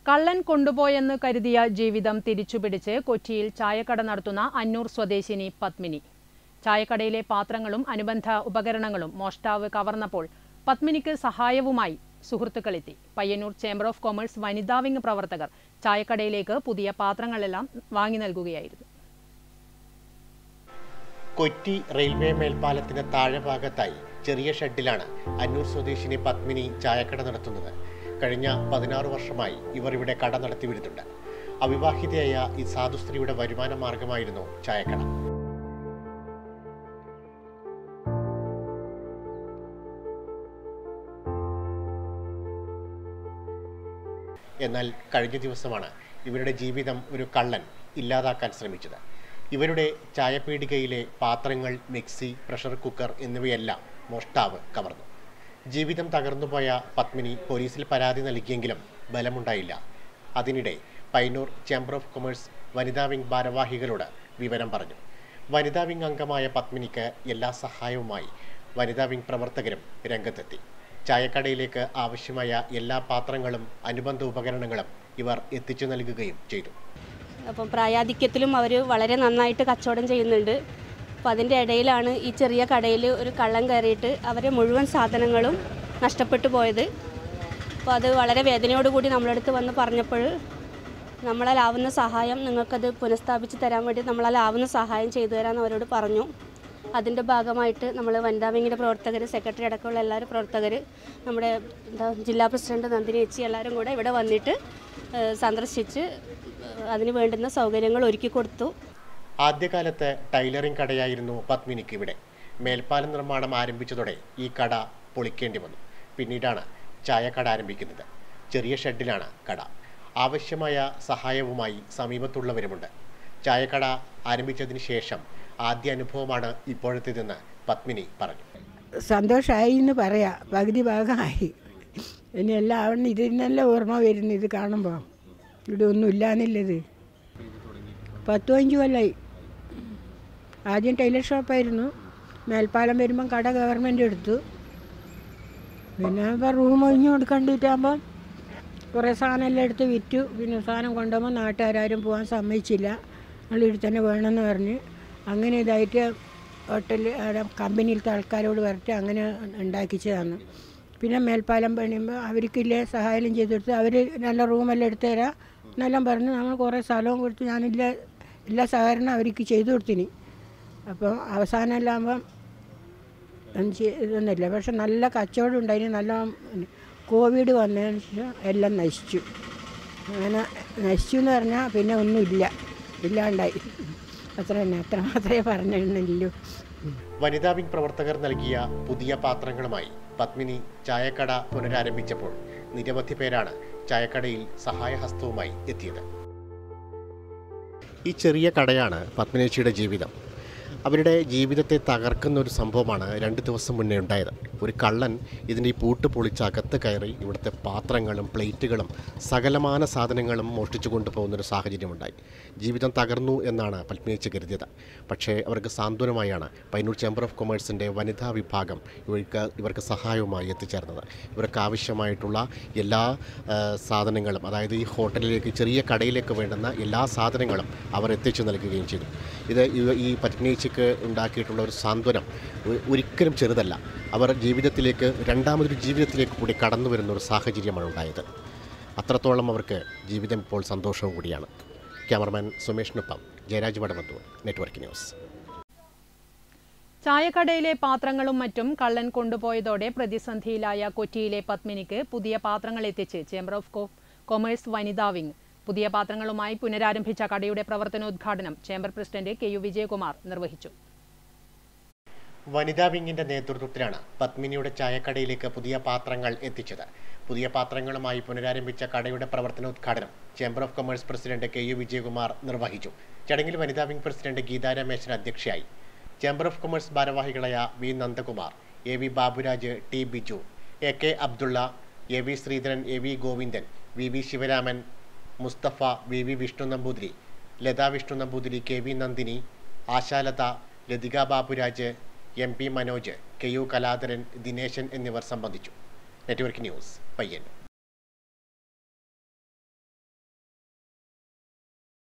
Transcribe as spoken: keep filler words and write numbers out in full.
കള്ളൻ കൊണ്ടുപോയെന്ന് കരുതിയ ജീവിതം തിരിച്ചുപിടിച്ച് കൊച്ചിയിൽ ചായക്കട നടത്തുന്ന അന്നൂർ സ്വദേശിനി പത്മിനി. ചായക്കടയിലെ പാത്രങ്ങളും അനുബന്ധ ഉപകരണങ്ങളും മോഷ്ടാവ് കവർന്നപ്പോൾ പത്മിനിക്ക് സഹായവുമായി സുഹൃത്തുക്കളെത്തി. പയ്യന്നൂർ ചേംബർ ഓഫ് കൊമേഴ്സ് വനിതാ വിംഗ് പ്രവർത്തകർ ചായക്കടയിലേക്ക് പുതിയ പാത്രങ്ങളെല്ലാം വാങ്ങി നൽകുകയായിരുന്നു. കൊച്ചി റെയിൽവേ മേൽപ്പാലത്തിന് താഴെ ഭാഗത്തായി ചെറിയ ഷെഡിലാണ് അന്നൂർ സ്വദേശിനി പത്മിനി ചായക്കട നടത്തുന്നത്. കഴിഞ്ഞ പതിനാറ് വർഷമായി ഇവർ ഇവിടെ കട നടത്തി വരുന്നുണ്ട്. അവിവാഹിതയായ ഈ സാധുസ്ത്രീയുടെ വരുമാന മാർഗമായിരുന്നു ചായക്കട. എന്നാൽ കഴിഞ്ഞ ദിവസമാണ് ഇവരുടെ ജീവിതം ഒരു കള്ളൻ ഇല്ലാതാക്കാൻ ശ്രമിച്ചത്. ഇവരുടെ ചായപീടികയിലെ പാത്രങ്ങൾ, മിക്സി, പ്രഷർ കുക്കർ എന്നിവയെല്ലാം മോഷ്ടാവ് കവർന്നു. ജീവിതം തകർന്നുപോയ പത്മിനി പോലീസിൽ പരാതി നൽകിയെങ്കിലും ബലമുണ്ടായില്ല. അതിനിടെ പയ്യന്നൂർ ചേംബർ ഓഫ് കൊമേഴ്സ് വനിതാ വിംഗ് ഭാരവാഹികളോട് വിവരം പറഞ്ഞു. വനിതാ വിംഗ് അംഗമായ പത്മിനിക്ക് എല്ലാ സഹായവുമായി വനിതാ വിംഗ് പ്രവർത്തകരും രംഗത്തെത്തി. ചായക്കടയിലേക്ക് ആവശ്യമായ എല്ലാ പാത്രങ്ങളും അനുബന്ധ ഉപകരണങ്ങളും ഇവർ എത്തിച്ചു നൽകുകയും ചെയ്തു. അപ്പം പ്രായാധിക്യത്തിലും അവർ വളരെ നന്നായിട്ട് കച്ചവടം ചെയ്യുന്നുണ്ട്. അപ്പോൾ അതിൻ്റെ ഇടയിലാണ് ഈ ചെറിയ കടയിൽ ഒരു കള്ളൻ കയറിയിട്ട് അവരെ മുഴുവൻ സാധനങ്ങളും നഷ്ടപ്പെട്ടു പോയത്. അപ്പോൾ അത് വളരെ വേദനയോടുകൂടി നമ്മളടുത്ത് വന്ന് പറഞ്ഞപ്പോൾ നമ്മളാലാവുന്ന സഹായം നിങ്ങൾക്കത് പുനഃസ്ഥാപിച്ച് തരാൻ വേണ്ടി നമ്മളാലാവുന്ന സഹായം ചെയ്തു തരാമെന്ന് അവരോട് പറഞ്ഞു. അതിൻ്റെ ഭാഗമായിട്ട് നമ്മൾ വനിതാ വിങ്ങിൻ്റെ പ്രവർത്തകർ, സെക്രട്ടറി അടക്കമുള്ള എല്ലാവരും പ്രവർത്തകർ, നമ്മുടെ എന്താ ജില്ലാ പ്രസിഡന്റ് നന്ദിനി ചേച്ചി എല്ലാവരും കൂടെ ഇവിടെ വന്നിട്ട് സന്ദർശിച്ച് അതിന് വേണ്ടുന്ന സൗകര്യങ്ങൾ ഒരുക്കി കൊടുത്തു. ആദ്യകാലത്ത് ടൈലറിംഗ് കടയായിരുന്നു പത്മിനിക്ക് ഇവിടെ. മേൽപ്പാലം നിർമ്മാണം ആരംഭിച്ചതോടെ ഈ കട പൊളിക്കേണ്ടി വന്നു. പിന്നീടാണ് ചായക്കട ആരംഭിക്കുന്നത്. ചെറിയ ഷെഡിലാണ് കട. ആവശ്യമായ സഹായവുമായി സമീപത്തുള്ളവരുമുണ്ട്. ചായക്കട ആരംഭിച്ചതിന് ശേഷം ആദ്യ അനുഭവമാണ് ഇപ്പോഴത്തേതെന്ന് പത്മിനി പറഞ്ഞു. സന്തോഷമായി എന്ന് പറയാം. പകുതി ഭാഗമായി. ഇനി എല്ലാം അവിടെ ഇതിനെല്ലാം ഓർമ്മ വരുന്നു. ഇത് കാണുമ്പോൾ ഇവിടെ ഒന്നും ഇല്ലാന്നില്ലത്. പത്തു അഞ്ച് കൊല്ലമായി. ആദ്യം ടൈലർ ഷോപ്പായിരുന്നു. മേൽപ്പാലം വരുമ്പം കട ഗവൺമെൻറ് എടുത്തു. പിന്നെ ഇപ്പം റൂം ഒഴിഞ്ഞു കൊടുക്കേണ്ടിട്ടാകുമ്പം കുറേ സാധനമെല്ലാം എടുത്ത് വിറ്റു. പിന്നെ സാധനം കൊണ്ടുപോകുമ്പോൾ നാട്ടുകാരും പോകാൻ സമ്മതിച്ചില്ല. നമ്മൾ ഇവിടെ തന്നെ വേണമെന്ന് പറഞ്ഞ് അങ്ങനെ ഇതായിട്ട് ഹോട്ടലിൽ അവിടെ കമ്പനിയിലത്തെ ആൾക്കാരോട് പറഞ്ഞിട്ട് അങ്ങനെ ഉണ്ടാക്കിച്ചതാണ്. പിന്നെ മേൽപ്പാലം പണിയുമ്പോൾ അവർക്കില്ലേ സഹായം ചെയ്തെടുത്ത് അവർ നല്ല റൂമെല്ലാം എടുത്തു തരാം എന്നെല്ലാം പറഞ്ഞ് നമ്മൾ കുറേ സ്ഥലവും കൊടുത്ത് ഞാനില്ല എല്ലാ സഹകരണം അവർക്ക് ചെയ്തു കൊടുത്തിന്. അപ്പോൾ അവസാനം എല്ലാം ആകുമ്പം ഇതൊന്നുമില്ല. പക്ഷെ നല്ല കച്ചവടം ഉണ്ടായിരുന്നു. നല്ല കോവിഡ് വന്നതിന് ശേഷം എല്ലാം നശിച്ചു. അങ്ങനെ നശിച്ചു എന്ന് പറഞ്ഞാൽ പിന്നെ ഒന്നുമില്ല, ഇല്ലാണ്ടായി. അത്ര തന്നെ, അത്ര മാത്രമേ പറഞ്ഞിരുന്നില്ലൂ. വനിതാ വിംഗ് പ്രവർത്തകർ നൽകിയ പുതിയ പാത്രങ്ങളുമായി പത്മിനി ചായക്കട പുനരാരംഭിച്ചപ്പോൾ നിരവധി പേരാണ് ചായക്കടയിൽ സഹായഹസ്തവുമായി എത്തിയത്. ഈ ചെറിയ കടയാണ് പത്മിനിയുടെ ജീവിതം. അവരുടെ ജീവിതത്തെ തകർക്കുന്ന ഒരു സംഭവമാണ് രണ്ട് ദിവസം മുന്നേ ഉണ്ടായത്. ഒരു കള്ളൻ ഇതിൻ്റെ ഈ പൂട്ട് പൊളിച്ച് അകത്ത് കയറി ഇവിടുത്തെ പാത്രങ്ങളും പ്ലേറ്റുകളും സകലമാന സാധനങ്ങളും മോഷ്ടിച്ചു കൊണ്ടുപോകുന്നൊരു സാഹചര്യമുണ്ടായി. ജീവിതം തകർന്നു എന്നാണ് പത്മിനിച്ച് കരുതിയത്. പക്ഷേ അവർക്ക് സാന്ത്വനമായാണ് പയ്യന്നൂർ ചേംബർ ഓഫ് കൊമേഴ്സിൻ്റെ വനിതാ വിഭാഗം ഇവർക്ക് ഇവർക്ക് സഹായവുമായി എത്തിച്ചേർന്നത്. ഇവർക്ക് ആവശ്യമായിട്ടുള്ള എല്ലാ സാധനങ്ങളും, അതായത് ഈ ഹോട്ടലിലേക്ക്, ചെറിയ കടയിലേക്ക് വേണ്ടുന്ന എല്ലാ സാധനങ്ങളും അവർ എത്തിച്ചു നൽകുകയും ചെയ്തു. ഇത് ഈ പത്മിനിച്ച് ഉണ്ടാക്കിയിട്ടുള്ള ഒരു സാന്ത്വനം ഒരിക്കലും ചെറുതല്ല. അവർ ജീവിതത്തിലേക്ക്, രണ്ടാമതൊരു ജീവിതത്തിലേക്ക് കൂടി കടന്നു വരുന്ന ഒരു സാഹചര്യമാണ് ഉണ്ടായത്. അത്രത്തോളം അവർക്ക് ജീവിതം ഇപ്പോൾ സന്തോഷവും കൂടിയാണ്. ക്യാമറമാൻ സുമേഷിനൊപ്പം ജയരാജ് വടവത്തൂർ, നെറ്റ്വർക്ക് ന്യൂസ്. ചായക്കടയിലെ പാത്രങ്ങളും മറ്റും കള്ളൻ കൊണ്ടുപോയതോടെ പ്രതിസന്ധിയിലായ കൊച്ചിയിലെ പത്മിനിക്ക് പുതിയ പാത്രങ്ങൾ എത്തിച്ച് ചേംബർ ഓഫ് കൊമേഴ്സ് വനിതാ വിംഗ്. പുതിയ പാത്രങ്ങളുമായി പുനരാരംഭിച്ച കടയുടെ പ്രവർത്തനോദ്ഘാടനം chamber president K U Vijayakumar നിർവഹിച്ചു. വനിതാ വിംഗിന്റെ നേതൃത്വത്തിലാണ് പത്മിനിയുടെ ചായക്കടയിലേക്ക് പുതിയ പാത്രങ്ങൾ എത്തിച്ചത്. പുതിയ പാത്രങ്ങളുമായി പുനരാരംഭിച്ച കടയുടെ പ്രവർത്തനോദ്ഘാടനം chamber of commerce president K U Vijayakumar നിർവഹിച്ചു. ചടങ്ങിൽ വനിതാ വിംഗ് പ്രസിഡന്റ് ഗീതാ രമേശൻ അധ്യക്ഷയായി. ചേംബർ ഓഫ് കൊമേഴ്സ് ഭാരവാഹികളായ V Nandakumar, A V Baburaj, T Biju, A K Abdullah, A V Sreedharan, A V Govindan, V V Sivaraman, Mustafa, V V Vishnu Namboothiri, Latha Vishnu Namboothiri, K V Nandini, Ashalatha, Lathika Baburaj, M P Manoj, K U Kaladharan, Dineshan എന്നിവർ സംബന്ധിച്ചു. Network news, Payyanur.